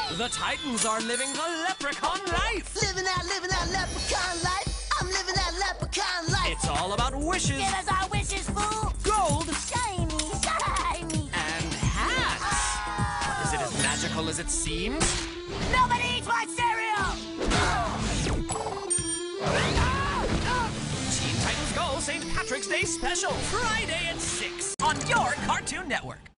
The Titans are living the leprechaun life. Living that leprechaun life. I'm living that leprechaun life. It's all about wishes. Give us our wishes, fool. Gold. Shiny, shiny. And hats. Is it as magical as it seems? Nobody eats my cereal. Teen Titans Go! St. Patrick's Day Special. Friday at 6 on your Cartoon Network.